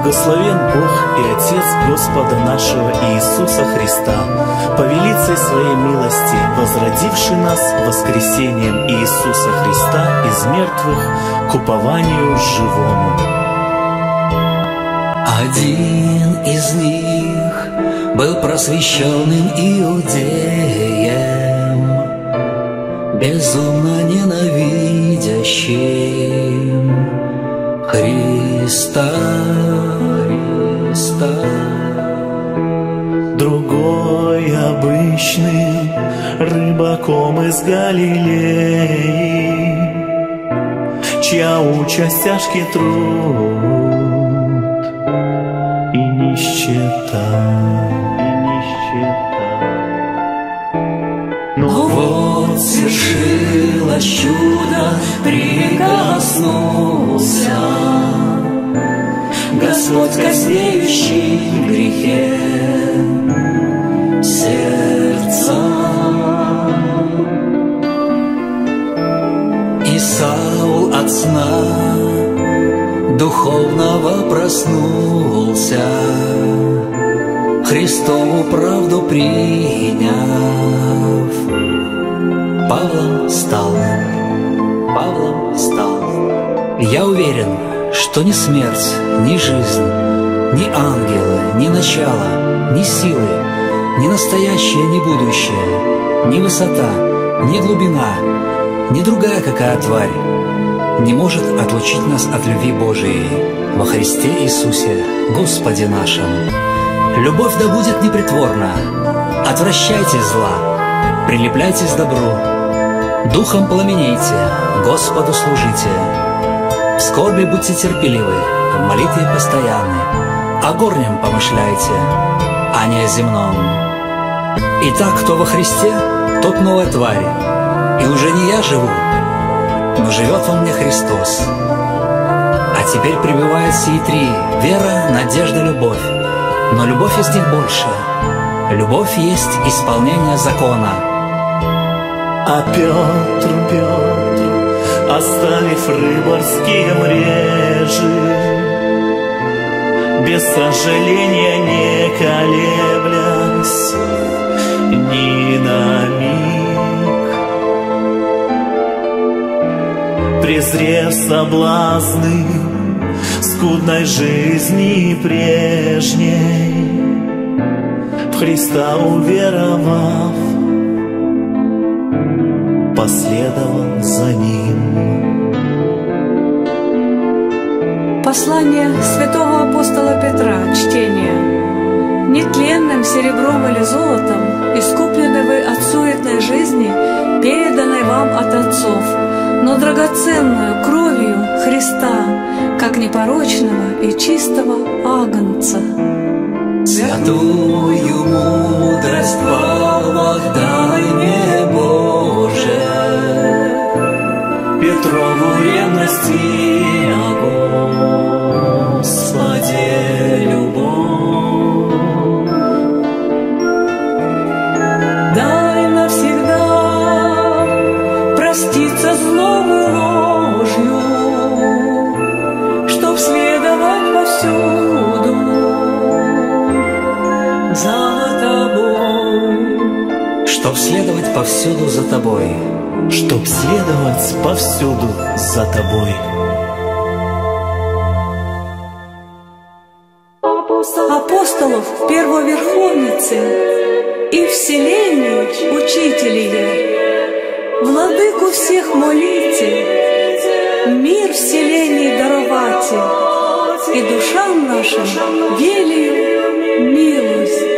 Благословен Бог и Отец Господа нашего Иисуса Христа, по велицей Своей милости, возродивший нас воскресением Иисуса Христа из мертвых к упованию живому. Один из них был просвещенным иудеем, безумно ненавидящим Христа. Другой обычным рыбаком из Галилеи, чья участь тяжкий труд и нищета. Но вот свершилось чудо, прикоснулся Господь, коснеющий в грехе сердца. И Саул от сна духовного проснулся, Христову правду приняв, Павлом стал. Я уверен, что ни смерть, ни жизнь, ни ангелы, ни начало, ни силы, ни настоящее, ни будущее, ни высота, ни глубина, ни другая какая тварь не может отлучить нас от любви Божией во Христе Иисусе, Господе нашем. Любовь да будет непритворна, отвращайте зла, прилепляйтесь к добру, духом пламенейте, Господу служите. В скорби будьте терпеливы, в молитве постоянны, о горнем помышляйте, а не о земном. Итак, кто во Христе, тот новая тварь, и уже не я живу, но живет во мне Христос. А теперь пребывает сии три: вера, надежда, любовь. Но любовь из них больше. Любовь есть исполнение закона. А Петр, оставив рыборские мрежи, без сожаления не колеблясь ни на миг, презрев соблазны скудной жизни прежней, в Христа уверовав, последовал за Ним. Послание святого апостола Петра, чтение. Нетленным серебром или золотом искуплены вы от суетной жизни, переданной вам от отцов, но драгоценную кровью Христа, как непорочного и чистого агнца. Святую мудрость дай мне, Боже, Петрову ревности о Господе любовь. Дай навсегда проститься злому ложью, чтоб следовать повсюду за тобой. Чтоб следовать повсюду за тобой. Чтоб следовать повсюду за тобой. Апостолов первоверховницы и вселенной учителие, владыку всех молите, мир вселенной даровате, и душам нашим велию милость.